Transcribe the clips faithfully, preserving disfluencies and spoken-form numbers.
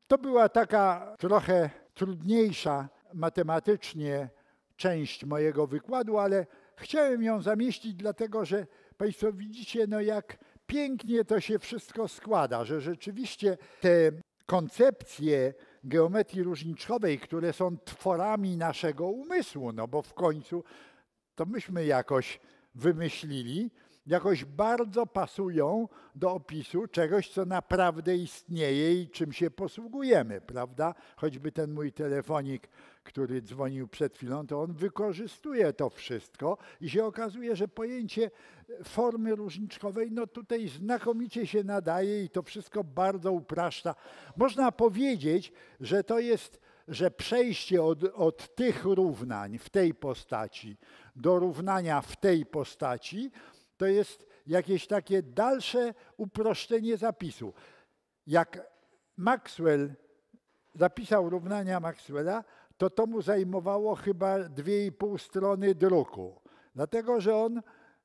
To była taka trochę trudniejsza matematycznie część mojego wykładu, ale chciałem ją zamieścić, dlatego że Państwo widzicie, no jak pięknie to się wszystko składa, że rzeczywiście te koncepcje geometrii różniczkowej, które są tworami naszego umysłu, no bo w końcu to myśmy jakoś wymyślili, jakoś bardzo pasują do opisu czegoś, co naprawdę istnieje i czym się posługujemy, prawda? Choćby ten mój telefonik, który dzwonił przed chwilą, to on wykorzystuje to wszystko i się okazuje, że pojęcie formy różniczkowej no tutaj znakomicie się nadaje i to wszystko bardzo upraszcza. Można powiedzieć, że to jest, że przejście od, od tych równań w tej postaci do równania w tej postaci to jest jakieś takie dalsze uproszczenie zapisu. Jak Maxwell zapisał równania Maxwella, to to mu zajmowało chyba dwie i pół strony druku. Dlatego, że on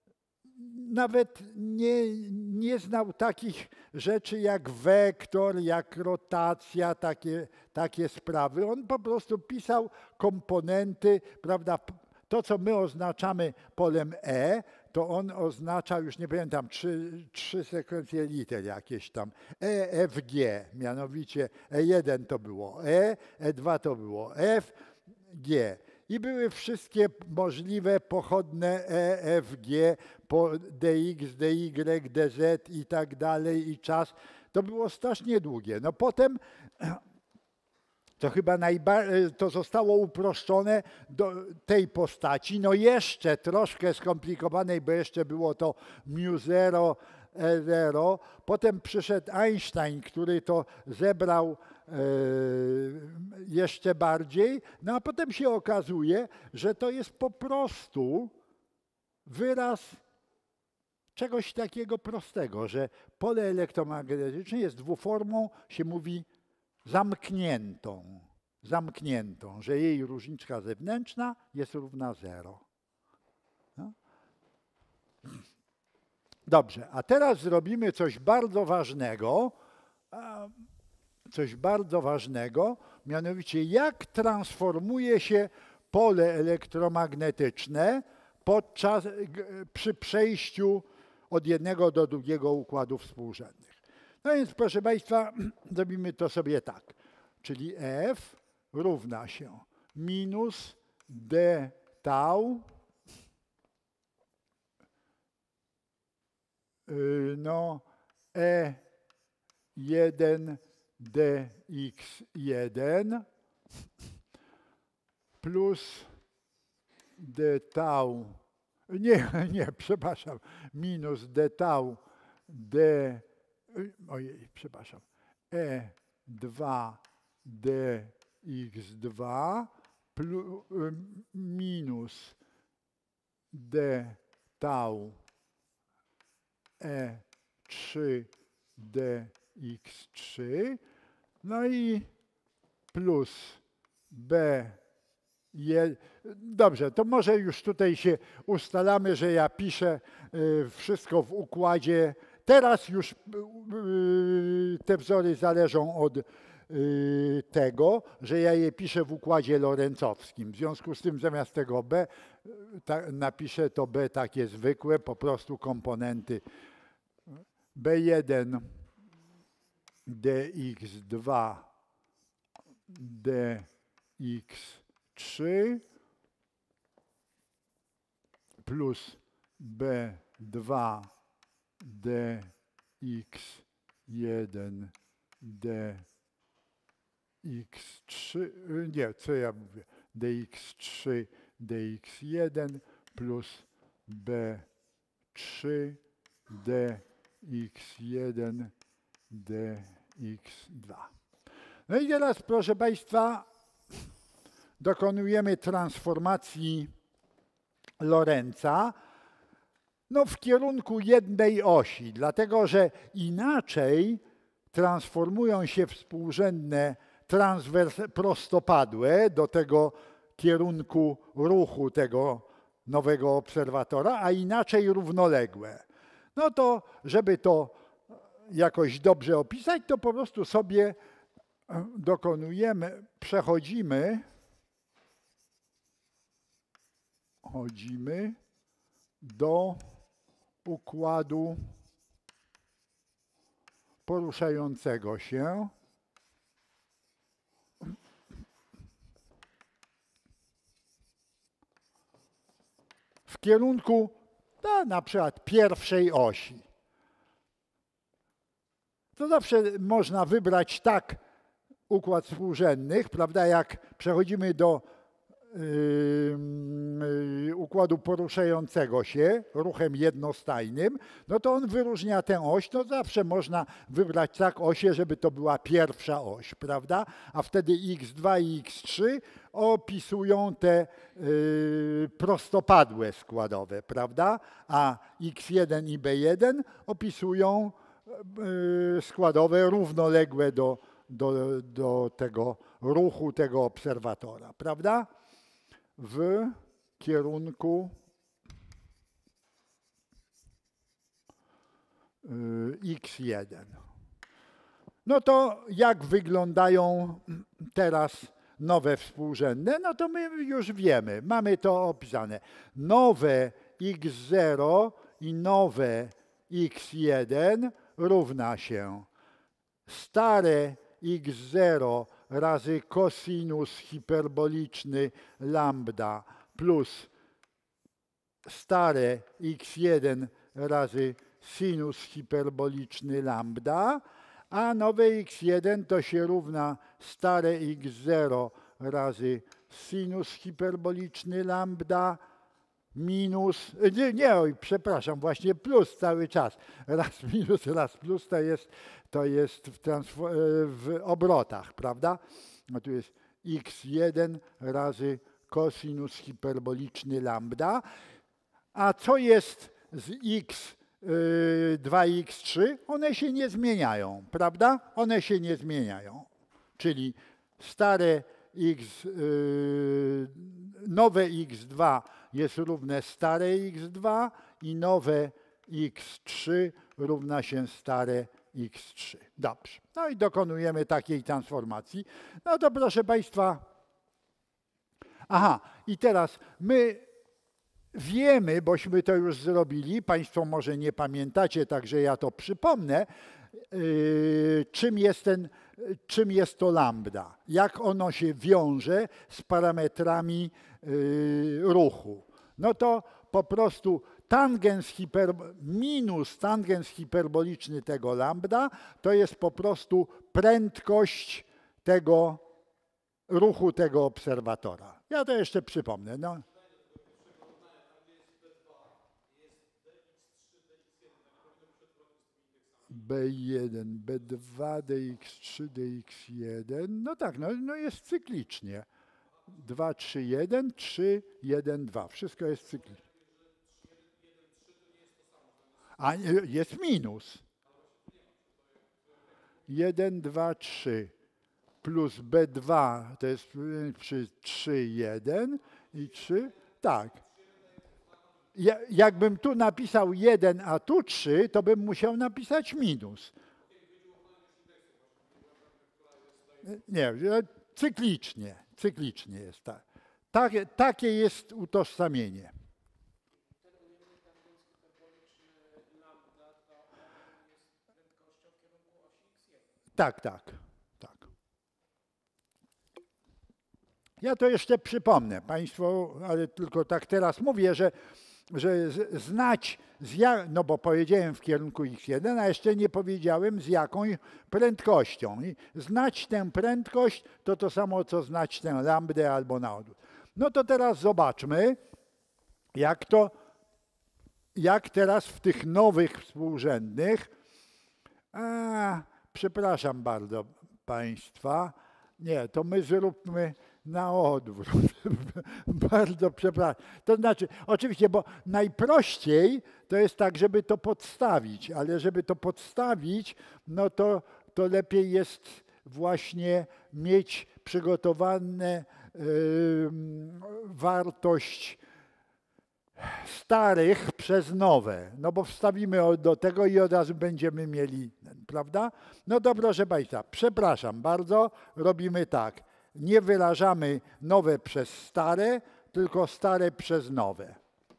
nawet nie, nie znał takich rzeczy jak wektor, jak rotacja, takie, takie sprawy. On po prostu pisał komponenty, prawda? To, co my oznaczamy polem E, to on oznaczał, już nie pamiętam, trzy, trzy sekwencje liter jakieś tam, E, F, G, mianowicie E jeden to było E, E dwa to było F, G. I były wszystkie możliwe pochodne E, F, G, po dx, dy, dz i tak dalej i czas. To było strasznie długie. No potem to chyba najbardziej, to zostało uproszczone do tej postaci, no jeszcze troszkę skomplikowanej, bo jeszcze było to mu zero, e zero. Potem przyszedł Einstein, który to zebrał e, jeszcze bardziej, no a potem się okazuje, że to jest po prostu wyraz czegoś takiego prostego, że pole elektromagnetyczne jest dwuformą, się mówi, zamkniętą, zamkniętą, że jej różniczka zewnętrzna jest równa zero. No. Dobrze, a teraz zrobimy coś bardzo ważnego, coś bardzo ważnego, mianowicie jak transformuje się pole elektromagnetyczne podczas, przy przejściu od jednego do drugiego układu współrzędnych. No więc proszę Państwa, zrobimy to sobie tak, czyli F równa się minus d tau, no E jeden dx jeden plus d tau, nie, nie, przepraszam, minus d tau d, ojej, przepraszam, E dwa dx dwa plus, minus d tau E trzy dx trzy, no i plus B jeden. Dobrze, to może już tutaj się ustalamy, że ja piszę wszystko w układzie. Teraz już te wzory zależą od tego, że ja je piszę w układzie lorencowskim. W związku z tym zamiast tego B napiszę to B takie zwykłe, po prostu komponenty B jeden dx dwa dx trzy plus B dwa dx jeden dx trzy, nie, co ja mówię, dx trzy dx jeden plus B trzy dx jeden dx dwa. No i teraz, proszę Państwa, dokonujemy transformacji Lorenza no, w kierunku jednej osi, dlatego że inaczej transformują się współrzędne transwers prostopadłe do tego kierunku ruchu tego nowego obserwatora, a inaczej równoległe. No to, żeby to jakoś dobrze opisać, to po prostu sobie dokonujemy, przechodzimy, chodzimy do układu poruszającego się w kierunku no, na przykład pierwszej osi. To zawsze można wybrać tak układ współrzędnych, prawda, jak przechodzimy do yy, układu poruszającego się ruchem jednostajnym, no to on wyróżnia tę oś, no zawsze można wybrać tak osię, żeby to była pierwsza oś, prawda, a wtedy iks dwa i iks trzy opisują te yy, prostopadłe składowe, prawda, a iks jeden i be jeden opisują yy, składowe równoległe do Do, do tego ruchu tego obserwatora, prawda? W kierunku iks jeden. No to jak wyglądają teraz nowe współrzędne? No to my już wiemy, mamy to opisane. Nowe iks zero i nowe iks jeden równa się stare iks zero razy kosinus hiperboliczny lambda plus stare iks jeden razy sinus hiperboliczny lambda, a nowe iks jeden to się równa stare iks zero razy sinus hiperboliczny lambda minus, nie, nie, oj, przepraszam, właśnie plus cały czas. Raz minus, raz plus to jest, to jest w, w obrotach, prawda? No tu jest iks jeden razy kosinus hiperboliczny lambda. A co jest z iks dwa i iks trzy? One się nie zmieniają, prawda? One się nie zmieniają. Czyli stare x, yy, nowe iks dwa jest równe stare iks dwa i nowe iks trzy równa się stare iks trzy. Dobrze. No i dokonujemy takiej transformacji. No to proszę Państwa, aha, i teraz my wiemy, bośmy to już zrobili, Państwo może nie pamiętacie, także ja to przypomnę, yy, czym jest ten, czym jest to lambda, jak ono się wiąże z parametrami yy, ruchu. No to po prostu tangens hiper, minus tangens hiperboliczny tego lambda to jest po prostu prędkość tego ruchu tego obserwatora. Ja to jeszcze przypomnę. No. be jeden, be dwa, de iks trzy, de iks jeden. No tak, no, no jest cyklicznie. dwa, trzy, jeden, trzy, jeden, dwa. Wszystko jest cyklicznie. A jest minus. jeden, dwa, trzy plus be dwa to jest przy trzy, jeden i trzy. Tak. Ja, jakbym tu napisał jeden, a tu trzy, to bym musiał napisać minus. Nie, cyklicznie, cyklicznie jest tak. tak takie jest utożsamienie. Tak, tak, tak. Ja to jeszcze przypomnę Państwu, ale tylko tak teraz mówię, że że znać, z jak, no bo powiedziałem w kierunku iks jeden, a jeszcze nie powiedziałem z jaką prędkością. I znać tę prędkość to to samo, co znać tę lambdę albo na odwrót. No to teraz zobaczmy, jak to, jak teraz w tych nowych współrzędnych, a, przepraszam bardzo Państwa, nie, to my zróbmy na odwrót. Bardzo przepraszam. To znaczy, oczywiście, bo najprościej to jest tak, żeby to podstawić, ale żeby to podstawić, no to, to lepiej jest właśnie mieć przygotowane yy, wartość starych przez nowe. No bo wstawimy do tego i od razu będziemy mieli. prawda? No dobra, proszę Państwa, przepraszam bardzo, robimy tak. Nie wyrażamy nowe przez stare, tylko stare przez nowe.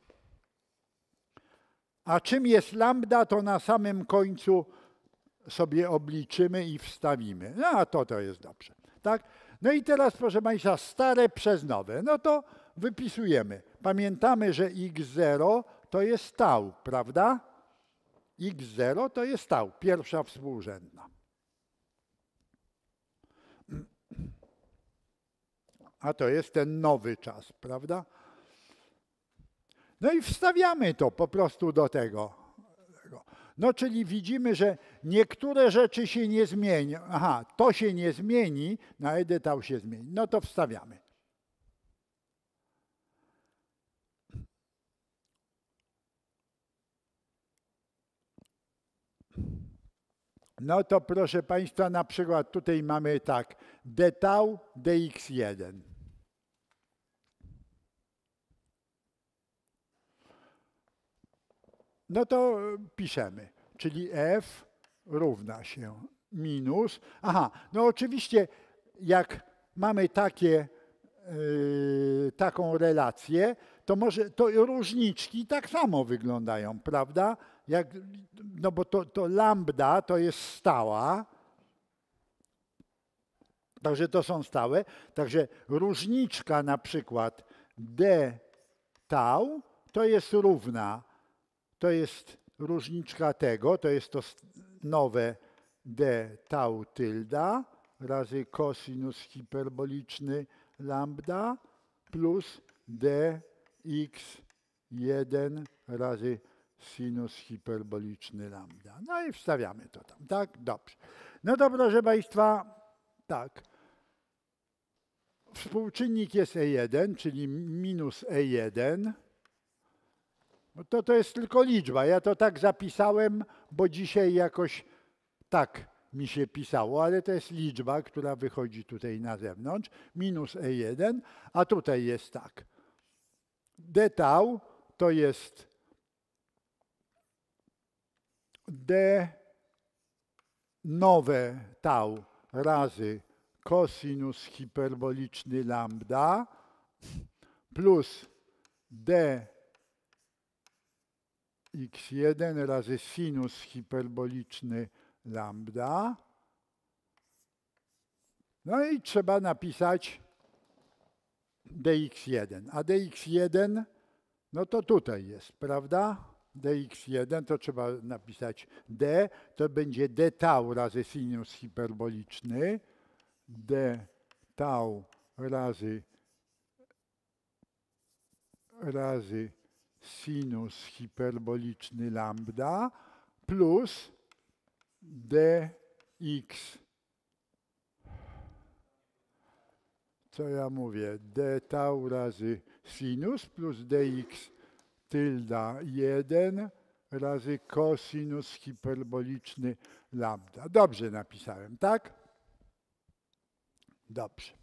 A czym jest lambda, to na samym końcu sobie obliczymy i wstawimy. No a to to jest dobrze. Tak? No i teraz, proszę Państwa, stare przez nowe. No to wypisujemy. Pamiętamy, że x zero to jest tau, prawda? x zero to jest tau, pierwsza współrzędna. A to jest ten nowy czas, prawda? No i wstawiamy to po prostu do tego. No czyli widzimy, że niektóre rzeczy się nie zmienią. Aha, to się nie zmieni, na edytał się zmieni. No to wstawiamy. No to proszę Państwa, na przykład tutaj mamy tak, dtau dx jeden. No to piszemy, czyli f równa się minus, aha, no oczywiście jak mamy takie, yy, taką relację, to może to różniczki tak samo wyglądają, prawda? Jak, no bo to, to lambda to jest stała, także to są stałe, także różniczka na przykład d tau to jest równa, to jest różniczka tego, to jest to nowe d tau tylda razy kosinus hiperboliczny lambda plus dx jeden razy sinus hiperboliczny lambda. No i wstawiamy to tam, tak? Dobrze. No to proszę Państwa, tak. Współczynnik jest e jeden, czyli minus e jeden. No to to jest tylko liczba. Ja to tak zapisałem, bo dzisiaj jakoś tak mi się pisało, ale to jest liczba, która wychodzi tutaj na zewnątrz, minus e jeden, a tutaj jest tak. D tau to jest d nowe tau razy kosinus hiperboliczny lambda plus d x jeden razy sinus hiperboliczny lambda. No i trzeba napisać dx jeden. A dx jeden, no to tutaj jest, prawda? dx jeden to trzeba napisać d, to będzie d tau razy sinus hiperboliczny, d tau razy, razy sinus hiperboliczny lambda plus dx, co ja mówię, d tau razy sinus plus dx tylda jeden razy kosinus hiperboliczny lambda. Dobrze napisałem, tak? Dobrze.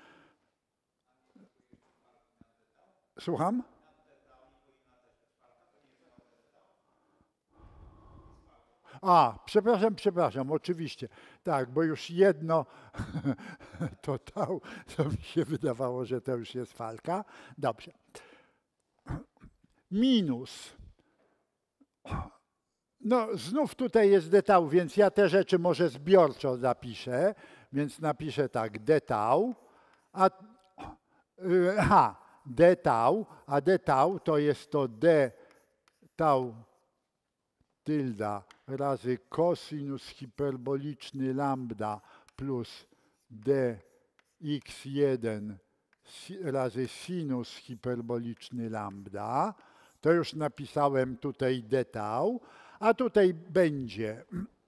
Słucham? A, przepraszam, przepraszam, oczywiście. Tak, bo już jedno to tau, to mi się wydawało, że to już jest falka. Dobrze. Minus. No, znów tutaj jest d tau, więc ja te rzeczy może zbiorczo zapiszę, więc napiszę tak, d tau, a, yy, aha, d tau, a d tau to jest to d tau tylda razy kosinus hiperboliczny lambda plus dx jeden razy sinus hiperboliczny lambda. To już napisałem tutaj d tau, a tutaj będzie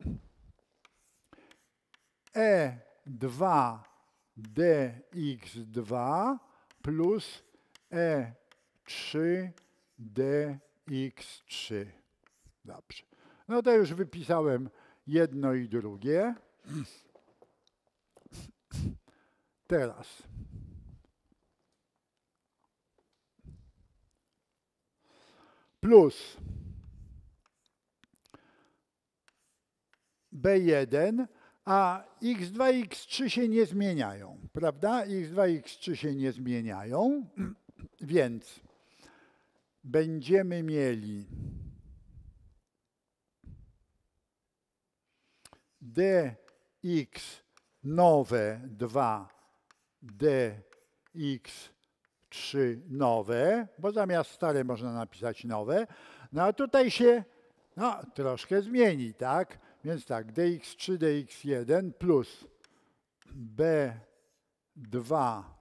e dwa dx dwa plus e trzy dx trzy. Dobrze. No to już wypisałem jedno i drugie. Teraz plus B jeden, a x dwa, x trzy się nie zmieniają, prawda? x dwa, x trzy się nie zmieniają, więc będziemy mieli dx nowe dwa, dx trzy nowe, bo zamiast stare można napisać nowe, no a tutaj się no, troszkę zmieni, tak? Więc tak, dx trzy, dx jeden plus b dwa,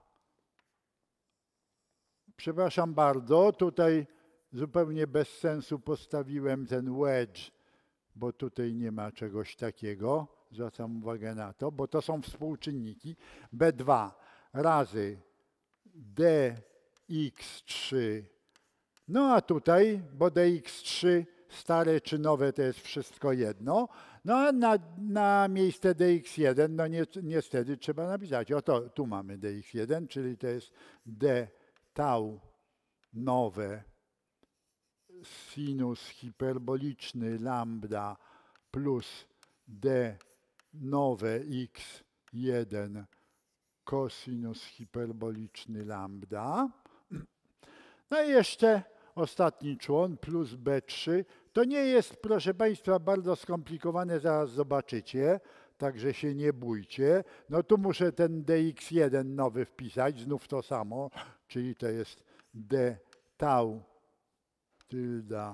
przepraszam bardzo, tutaj zupełnie bez sensu postawiłem ten wedge, bo tutaj nie ma czegoś takiego, zwracam uwagę na to, bo to są współczynniki, b dwa razy dx trzy, no a tutaj, bo dx trzy stare czy nowe to jest wszystko jedno, no a na, na miejsce dx jeden, no ni niestety trzeba napisać, oto tu mamy dx jeden, czyli to jest d tau nowe sinus hiperboliczny lambda plus d nowe x jeden cosinus hiperboliczny lambda. No i jeszcze ostatni człon plus b trzy. To nie jest, proszę Państwa, bardzo skomplikowane, zaraz zobaczycie, także się nie bójcie. No tu muszę ten dx jeden nowy wpisać, znów to samo, czyli to jest d tau tylda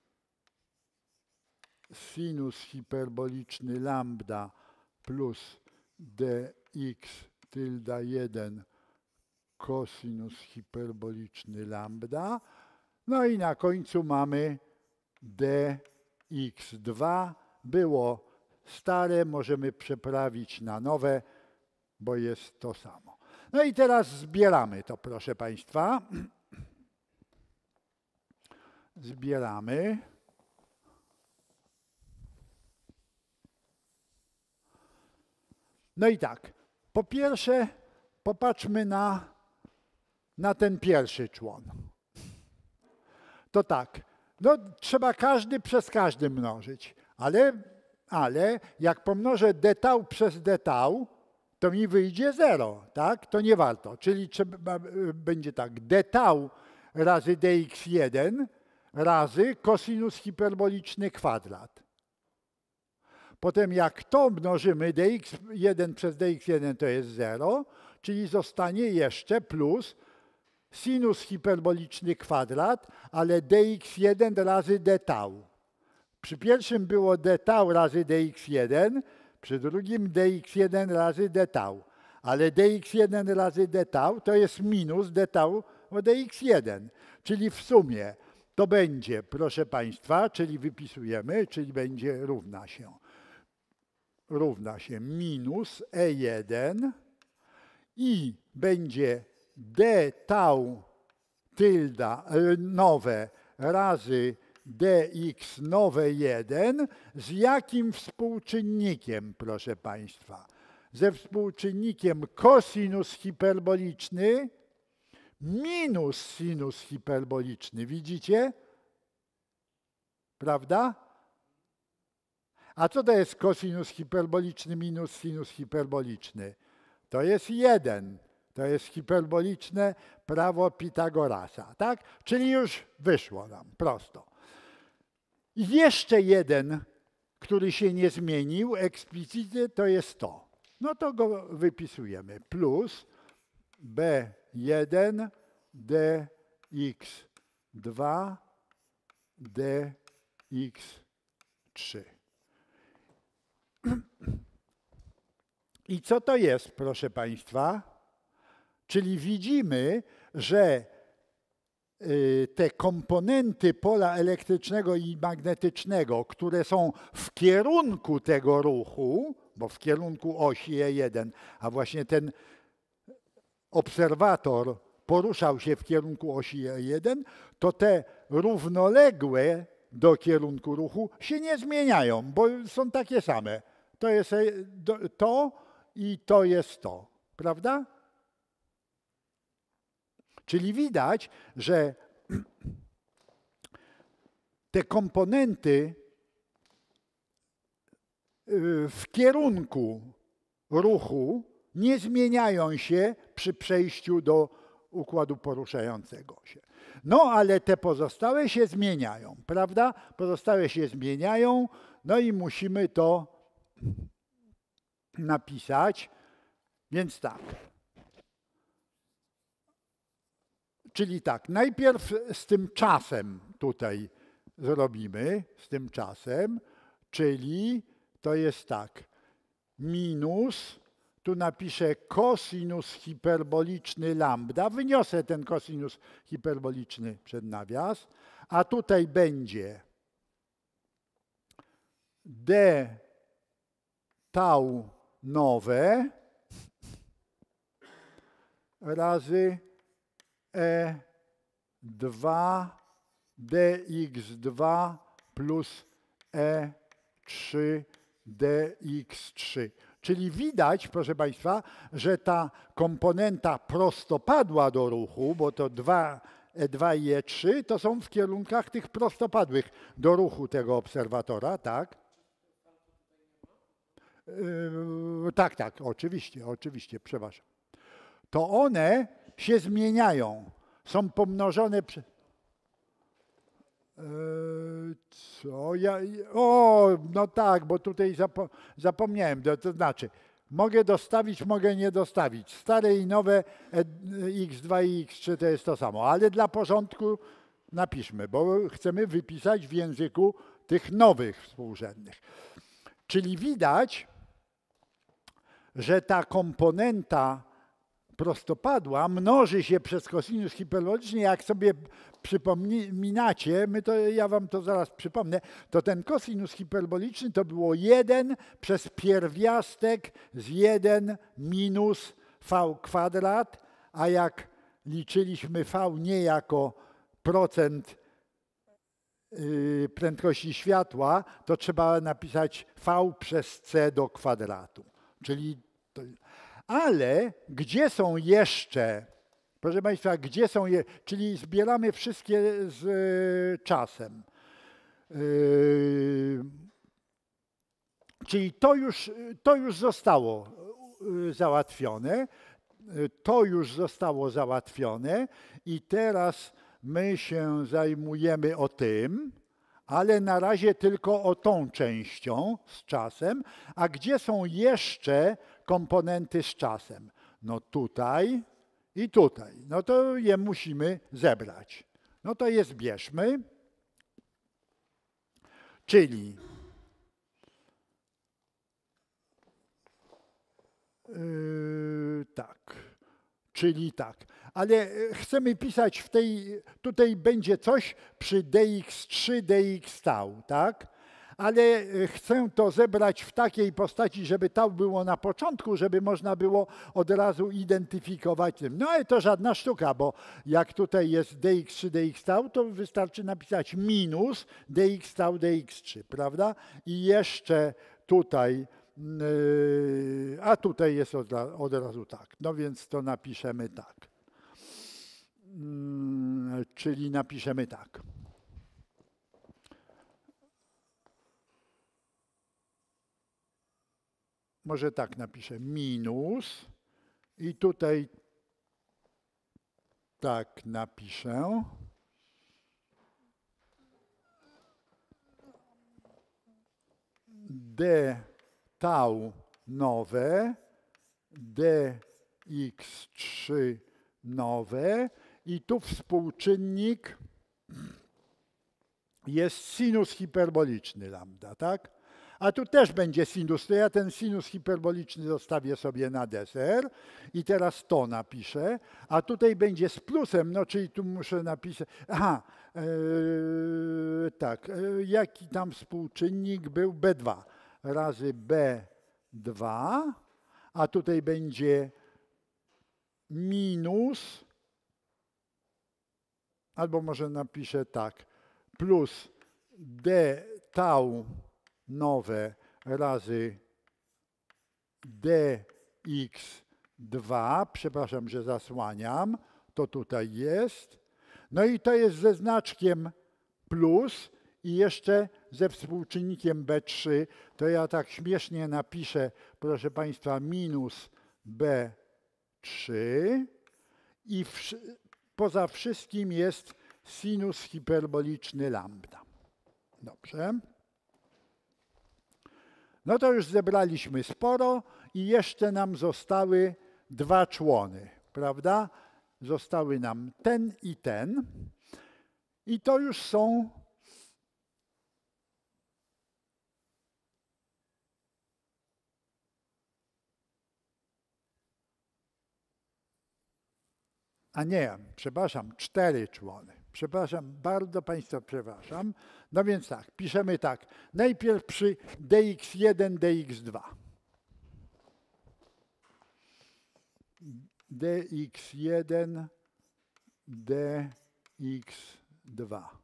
sinus hiperboliczny lambda plus dx tylda jeden cosinus hiperboliczny lambda. No i na końcu mamy dx dwa. Było stare, możemy przeprawić na nowe, bo jest to samo. No i teraz zbieramy to, proszę Państwa. Zbieramy. No i tak, po pierwsze popatrzmy na, na ten pierwszy człon. To tak, no trzeba każdy przez każdy mnożyć, ale, ale jak pomnożę d tau przez d tau, to mi wyjdzie zero, tak? To nie warto, czyli trzeba, będzie tak, d tau razy dx jeden razy cosinus hiperboliczny kwadrat. Potem jak to mnożymy, dx jeden przez dx jeden to jest zero, czyli zostanie jeszcze plus sinus hiperboliczny kwadrat, ale dx jeden razy d tau. Przy pierwszym było d tau razy dx jeden, przy drugim dx jeden razy d tau. Ale dx jeden razy d tau to jest minus d tau o dx jeden. Czyli w sumie to będzie, proszę Państwa, czyli wypisujemy, czyli będzie równa się. Równa się minus e jeden i będzie d tau tylda nowe razy dx nowe jeden z jakim współczynnikiem, proszę Państwa? Ze współczynnikiem cosinus hiperboliczny minus sinus hiperboliczny. Widzicie? Prawda? A co to jest cosinus hiperboliczny minus sinus hiperboliczny? To jest jeden. To jest hiperboliczne prawo Pitagorasa, tak? Czyli już wyszło nam prosto. I jeszcze jeden, który się nie zmienił eksplicitnie, to jest to. No to go wypisujemy. Plus b jeden dx dwa dx trzy. I co to jest, proszę Państwa? Czyli widzimy, że te komponenty pola elektrycznego i magnetycznego, które są w kierunku tego ruchu, bo w kierunku osi e jeden, a właśnie ten obserwator poruszał się w kierunku osi e jeden, to te równoległe do kierunku ruchu się nie zmieniają, bo są takie same. To jest to i to jest to, prawda? Czyli widać, że te komponenty w kierunku ruchu nie zmieniają się przy przejściu do układu poruszającego się. No ale te pozostałe się zmieniają, prawda? Pozostałe się zmieniają, no i musimy to napisać, więc tak. Czyli tak, najpierw z tym czasem tutaj zrobimy, z tym czasem, czyli to jest tak, minus, tu napiszę kosinus hiperboliczny lambda, wyniosę ten kosinus hiperboliczny przed nawias, a tutaj będzie d tau nowe razy e dwa dx dwa plus e trzy dx trzy. Czyli widać, proszę Państwa, że ta komponenta prostopadła do ruchu, bo to e dwa i e trzy to są w kierunkach tych prostopadłych do ruchu tego obserwatora, tak? Yy, tak, tak, oczywiście, oczywiście, przepraszam. To one się zmieniają, są pomnożone przez... Yy, co ja... O, no tak, bo tutaj zapo zapomniałem, to, to znaczy mogę dostawić, mogę nie dostawić. Stare i nowe iks dwa i iks trzy to jest to samo, ale dla porządku napiszmy, bo chcemy wypisać w języku tych nowych współrzędnych. Czyli widać, że ta komponenta prostopadła mnoży się przez kosinus hiperboliczny. Jak sobie przypominacie, my to, ja wam to zaraz przypomnę, to ten kosinus hiperboliczny to było jeden przez pierwiastek z jeden minus v kwadrat, a jak liczyliśmy v nie jako procent yy, prędkości światła, to trzeba napisać v przez c do kwadratu. Czyli to, ale gdzie są jeszcze, proszę Państwa, gdzie są, je, czyli zbieramy wszystkie z y, czasem. Yy, czyli to już, to już zostało y, załatwione, to już zostało załatwione i teraz my się zajmujemy o tym, ale na razie tylko o tą częścią z czasem. A gdzie są jeszcze komponenty z czasem? No tutaj i tutaj. No to je musimy zebrać. No to je zbierzmy. Czyli yy, tak. Czyli tak, ale chcemy pisać w tej, tutaj będzie coś przy dx trzy, dx tau, tak? Ale chcę to zebrać w takiej postaci, żeby tau było na początku, żeby można było od razu identyfikować tym. No ale to żadna sztuka, bo jak tutaj jest dx trzy, dx tau, to wystarczy napisać minus dx tau, dx trzy, prawda? I jeszcze tutaj, a tutaj jest od, od razu tak, no więc to napiszemy tak. Czyli napiszemy tak. Może tak napiszę, minus i tutaj tak napiszę. D tau nowe, dx trzy nowe i tu współczynnik jest sinus hiperboliczny lambda, tak? A tu też będzie sinus, to ja ten sinus hiperboliczny zostawię sobie na deser i teraz to napiszę, a tutaj będzie z plusem, no czyli tu muszę napisać, aha, yy, tak, yy, jaki tam współczynnik był? B dwa razy B dwa, a tutaj będzie minus, albo może napiszę tak, plus d tau nowe razy dx dwa, przepraszam, że zasłaniam, to tutaj jest. No i to jest ze znaczkiem plus i jeszcze ze współczynnikiem B trzy, to ja tak śmiesznie napiszę, proszę Państwa, minus B trzy i wszy- poza wszystkim jest sinus hiperboliczny lambda. Dobrze. No to już zebraliśmy sporo i jeszcze nam zostały dwa człony, prawda? Zostały nam ten i ten. I to już są a nie, przepraszam, cztery człony. Przepraszam, bardzo Państwa przepraszam. No więc tak, piszemy tak. Najpierw przy d x jeden, d x dwa. d x jeden, d x dwa.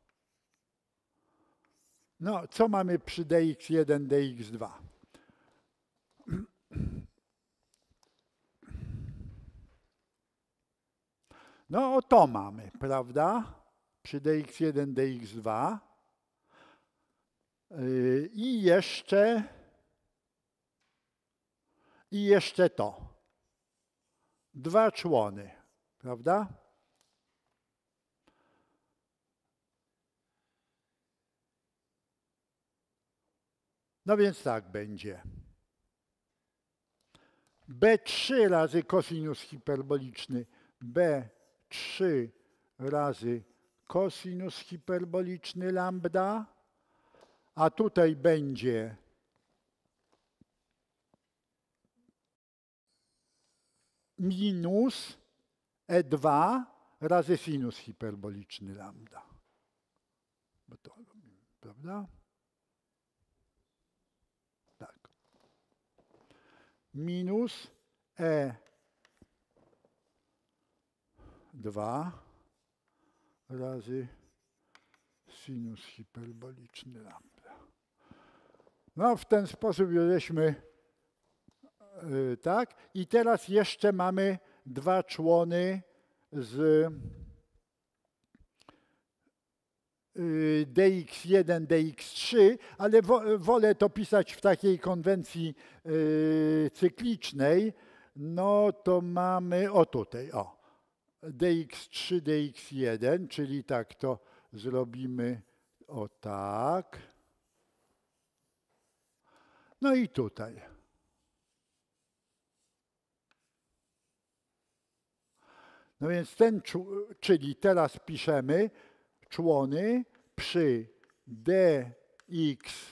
No, co mamy przy d x jeden, d x dwa? No, o to mamy, prawda? Przy d x jeden, d x dwa. Yy, I jeszcze, i jeszcze to. Dwa człony, prawda? No więc tak będzie. b trzy razy kosinus hiperboliczny, b trzy razy kosinus hiperboliczny lambda, a tutaj będzie minus e dwa razy sinus hiperboliczny lambda. Bo to robimy, prawda? Tak. Minus e dwa razy sinus hiperboliczny lambda. No w ten sposób już żeśmy, yy, tak. I teraz jeszcze mamy dwa człony z yy, d x jeden, d x trzy, ale wo, wolę to pisać w takiej konwencji yy, cyklicznej. No to mamy, o tutaj, o. d x trzy, d x jeden, czyli tak to zrobimy o tak. No i tutaj. No więc ten, czyli teraz piszemy człony przy dx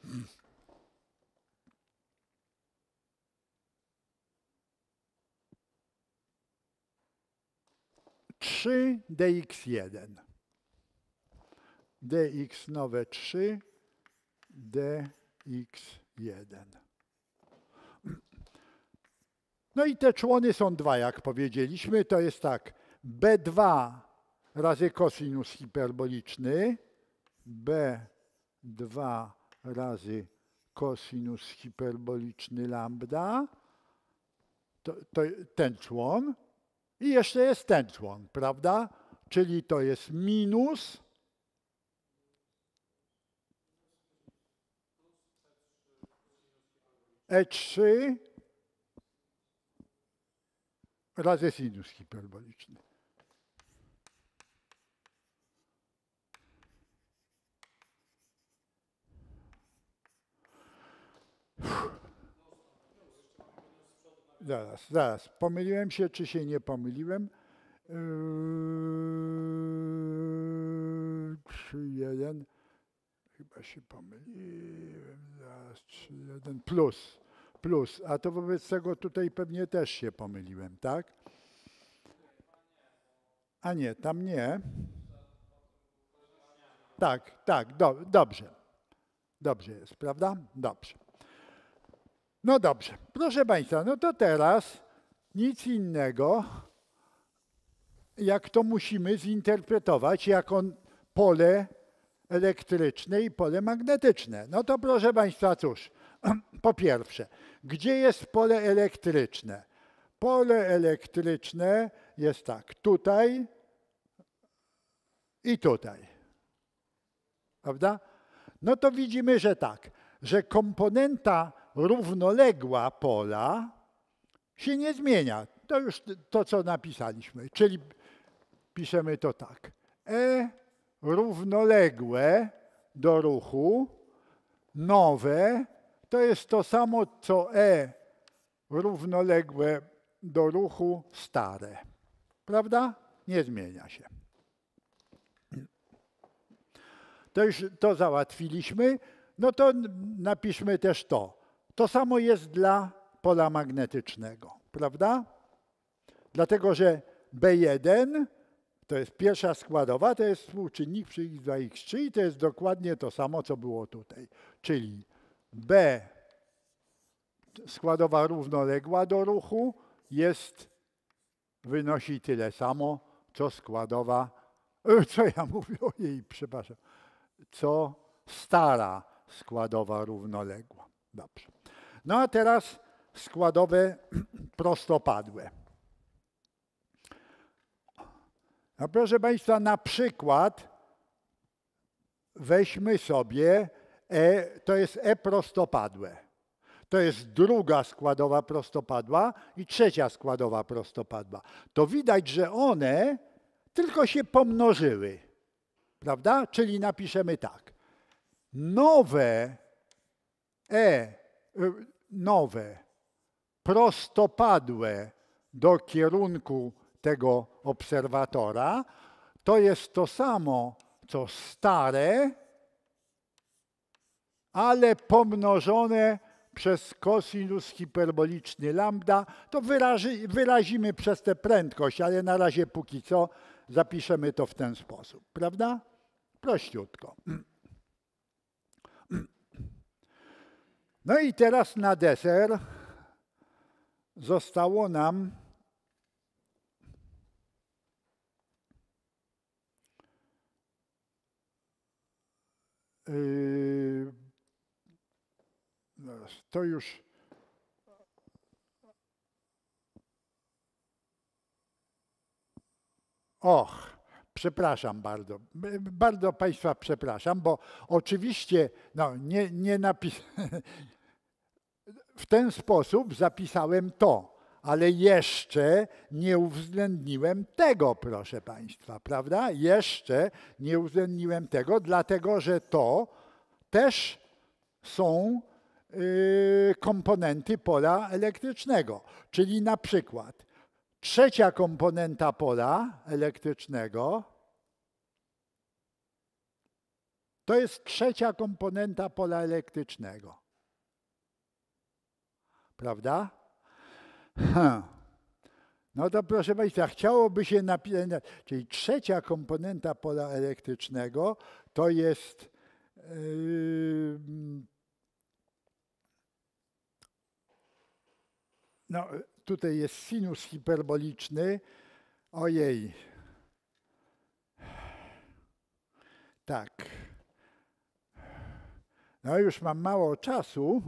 trzy, dx jeden. dx nowe trzy, dx jeden. No i te człony są dwa, jak powiedzieliśmy. To jest tak, b dwa razy kosinus hiperboliczny, b dwa razy kosinus hiperboliczny lambda, to, to ten człon. I jeszcze jest ten człon, prawda? Czyli to jest minus e trzy razy sinus hiperboliczny. Zaraz, zaraz. Pomyliłem się, czy się nie pomyliłem? trzy, jeden. Chyba się pomyliłem. Zaraz, trzy, jeden. Plus. Plus. A to wobec tego tutaj pewnie też się pomyliłem, tak? A nie, tam nie. Tak, tak, do, dobrze. Dobrze jest, prawda? Dobrze. No dobrze, proszę Państwa, no to teraz nic innego, jak to musimy zinterpretować jako pole elektryczne i pole magnetyczne. No to proszę Państwa, cóż, po pierwsze, gdzie jest pole elektryczne? Pole elektryczne jest tak, tutaj i tutaj, prawda? no to widzimy, że tak, że komponenta równoległa pola się nie zmienia. To już to, co napisaliśmy, czyli piszemy to tak. E równoległe do ruchu, nowe, to jest to samo, co E równoległe do ruchu, stare. Prawda? Nie zmienia się. To już to załatwiliśmy. No to napiszmy też to. To samo jest dla pola magnetycznego. Prawda? Dlatego, że B jeden to jest pierwsza składowa, to jest współczynnik przy x dwa, x trzy i to jest dokładnie to samo, co było tutaj. Czyli B składowa równoległa do ruchu jest, wynosi tyle samo, co składowa, co ja mówię, ojej, przepraszam, co stara składowa równoległa. Dobrze. No a teraz składowe prostopadłe. No proszę Państwa, na przykład weźmy sobie E, to jest E prostopadłe. To jest druga składowa prostopadła i trzecia składowa prostopadła. To widać, że one tylko się pomnożyły. Prawda? Czyli napiszemy tak. Nowe E, nowe prostopadłe do kierunku tego obserwatora, to jest to samo, co stare, ale pomnożone przez kosinus hiperboliczny lambda. To wyrazi, wyrazimy przez tę prędkość, ale na razie póki co zapiszemy to w ten sposób. Prawda? Prościutko. No i teraz na deser zostało nam Yy, to już och, przepraszam bardzo, bardzo Państwa przepraszam, bo oczywiście no, nie, nie napis... w ten sposób zapisałem to, ale jeszcze nie uwzględniłem tego, proszę Państwa, prawda? Jeszcze nie uwzględniłem tego, dlatego że to też są yy, komponenty pola elektrycznego. Czyli na przykład trzecia komponenta pola elektrycznego to jest trzecia komponenta pola elektrycznego. Prawda? Ha. No to proszę Państwa, chciałoby się napisać, czyli trzecia komponenta pola elektrycznego to jest yy, no tutaj jest sinus hiperboliczny, ojej, tak, no już mam mało czasu.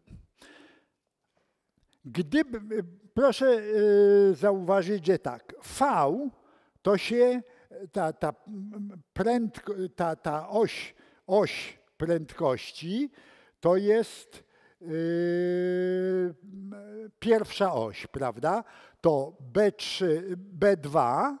Gdyby, proszę y, zauważyć, że tak, V to się, ta, ta, prędko, ta, ta oś, oś prędkości to jest y, pierwsza oś, prawda? To B trzy, B dwa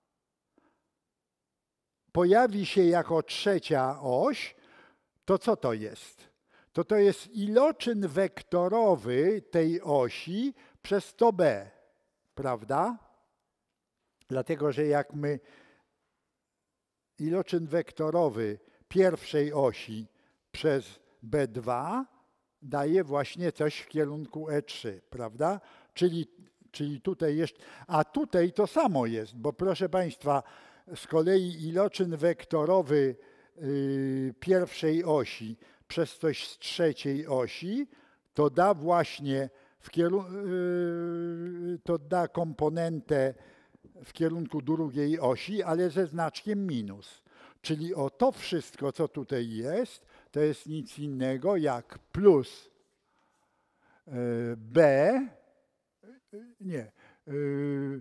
pojawi się jako trzecia oś, to co to jest? To to jest iloczyn wektorowy tej osi przez to B, prawda? Dlatego, że jak my iloczyn wektorowy pierwszej osi przez B dwa daje właśnie coś w kierunku E trzy, prawda? Czyli, czyli tutaj jeszcze, a tutaj to samo jest, bo proszę Państwa, z kolei iloczyn wektorowy yy, pierwszej osi przez coś z trzeciej osi, to da właśnie w kierunku, yy, to da komponentę w kierunku drugiej osi, ale ze znaczkiem minus. Czyli o to wszystko, co tutaj jest, to jest nic innego jak plus yy, B, nie, yy,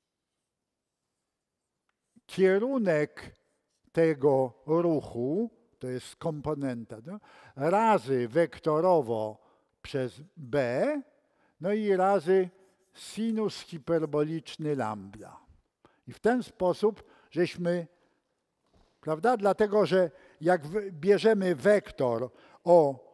kierunek tego ruchu, to jest komponenta, no, razy wektorowo przez b, no i razy sinus hiperboliczny lambda. I w ten sposób żeśmy, prawda, dlatego że jak bierzemy wektor o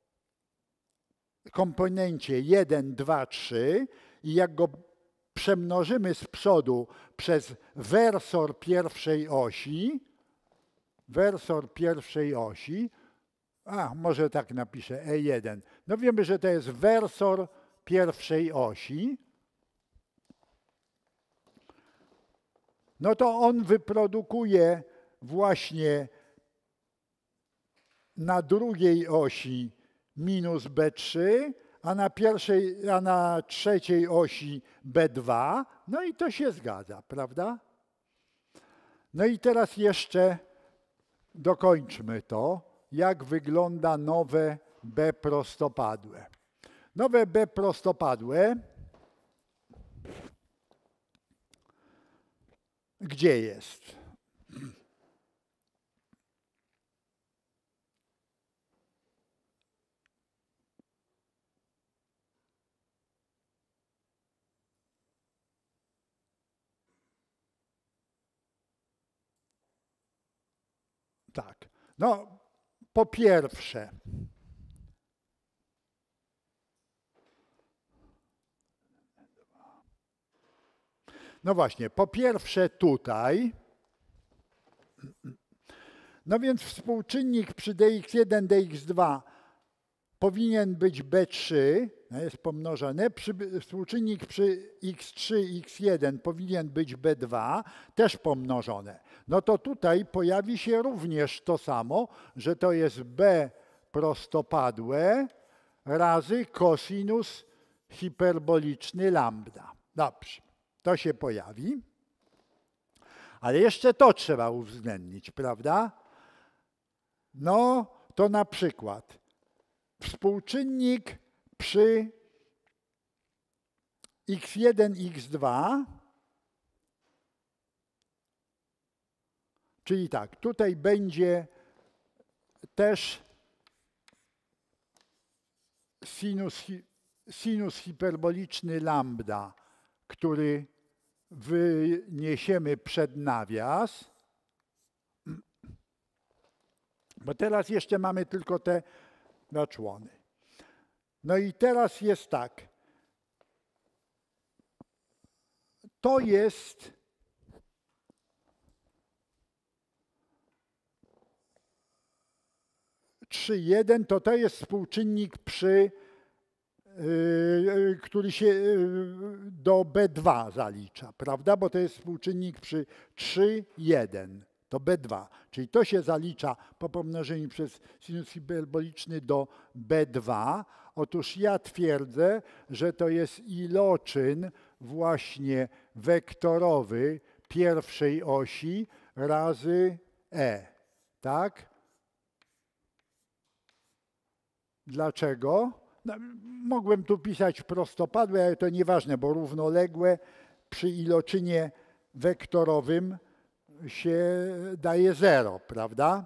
komponencie jeden, dwa, trzy i jak go przemnożymy z przodu przez wersor pierwszej osi, wersor pierwszej osi, a może tak napiszę E jeden, no wiemy, że to jest wersor pierwszej osi, no to on wyprodukuje właśnie na drugiej osi minus B trzy, a na pierwszej, a na trzeciej osi B dwa, no i to się zgadza, prawda? No i teraz jeszcze dokończmy to, jak wygląda nowe B prostopadłe. Nowe B prostopadłe, gdzie jest? Tak, no po pierwsze, no właśnie, po pierwsze tutaj, no więc współczynnik przy d x jeden, d x dwa powinien być B trzy, no jest pomnożone, przy, współczynnik przy x trzy, x jeden powinien być B dwa, też pomnożone. No to tutaj pojawi się również to samo, że to jest B prostopadłe razy kosinus hiperboliczny lambda. Dobrze, to się pojawi. Ale jeszcze to trzeba uwzględnić, prawda? No to na przykład współczynnik przy x jeden, x dwa, czyli tak, tutaj będzie też sinus, sinus hiperboliczny lambda, który wyniesiemy przed nawias, bo teraz jeszcze mamy tylko te naczłony. No i teraz jest tak. To jest trzy jeden, to to jest współczynnik przy, yy, który się yy, do B dwa zalicza, prawda? Bo to jest współczynnik przy trzy jeden. To B dwa, czyli to się zalicza po pomnożeniu przez sinus hiperboliczny do B dwa. Otóż ja twierdzę, że to jest iloczyn właśnie wektorowy pierwszej osi razy E, tak? Dlaczego? No, mogłem tu pisać prostopadłe, ale to nieważne, bo równoległe przy iloczynie wektorowym się daje zero, prawda?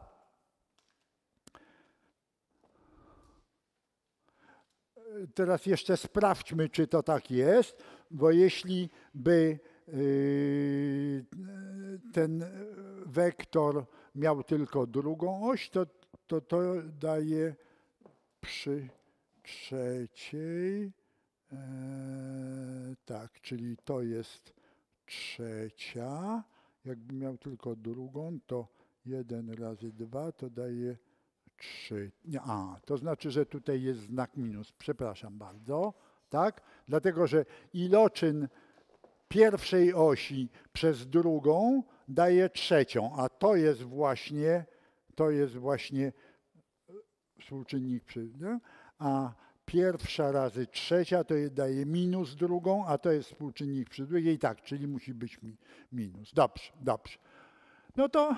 Teraz jeszcze sprawdźmy, czy to tak jest, bo jeśli by yy, ten wektor miał tylko drugą oś, to to, to daje przy trzeciej, e, tak, czyli to jest trzecia. Jakby miał tylko drugą, to jeden razy dwa to daje trzy. A, to znaczy, że tutaj jest znak minus. Przepraszam bardzo. Tak? Dlatego, że iloczyn pierwszej osi przez drugą daje trzecią, a to jest właśnie, to jest właśnie współczynnik przy, nie? A pierwsza razy trzecia to daje minus drugą, a to jest współczynnik przy drugiej, tak, czyli musi być mi, minus. Dobrze, dobrze. No to,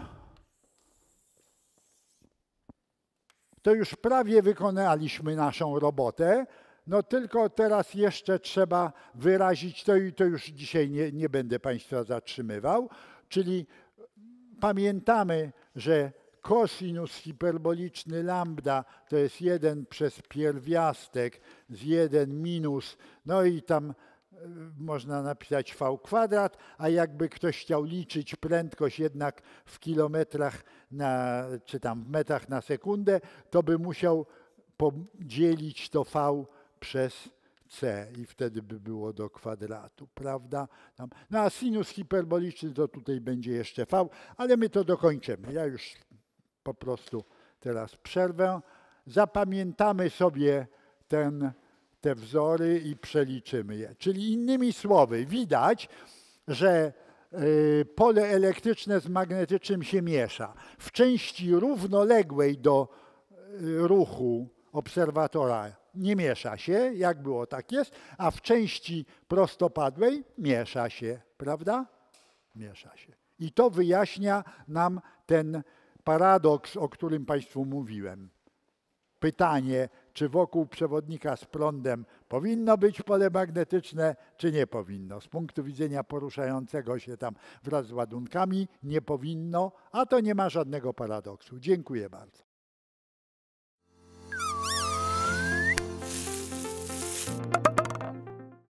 to już prawie wykonaliśmy naszą robotę, no tylko teraz jeszcze trzeba wyrazić to i to już dzisiaj nie, nie będę Państwa zatrzymywał, czyli pamiętamy, że kosinus hiperboliczny lambda to jest jeden przez pierwiastek z jeden minus, no i tam można napisać v kwadrat, a jakby ktoś chciał liczyć prędkość jednak w kilometrach na, czy tam w metrach na sekundę, to by musiał podzielić to v przez c i wtedy by było do kwadratu, prawda? No a sinus hiperboliczny to tutaj będzie jeszcze v, ale my to dokończymy. Ja już po prostu teraz przerwę. Zapamiętamy sobie ten te wzory i przeliczymy je. Czyli innymi słowy, widać, że pole elektryczne z magnetycznym się miesza. W części równoległej do ruchu obserwatora nie miesza się, jak było, tak jest, a w części prostopadłej miesza się, prawda? Miesza się. I to wyjaśnia nam ten paradoks, o którym Państwu mówiłem. Pytanie, czy wokół przewodnika z prądem powinno być pole magnetyczne, czy nie powinno. Z punktu widzenia poruszającego się tam wraz z ładunkami nie powinno, a to nie ma żadnego paradoksu. Dziękuję bardzo.